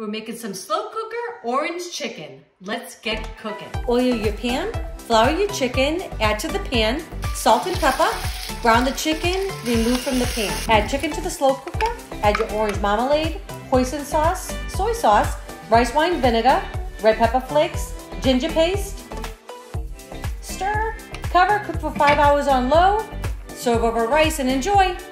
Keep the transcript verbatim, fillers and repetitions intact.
We're making some slow cooker orange chicken. Let's get cooking. Oil your pan, flour your chicken, add to the pan, salt and pepper, brown the chicken, remove from the pan. Add chicken to the slow cooker, add your orange marmalade, hoisin sauce, soy sauce, rice wine vinegar, red pepper flakes, ginger paste. Stir, cover, cook for five hours on low, serve over rice and enjoy.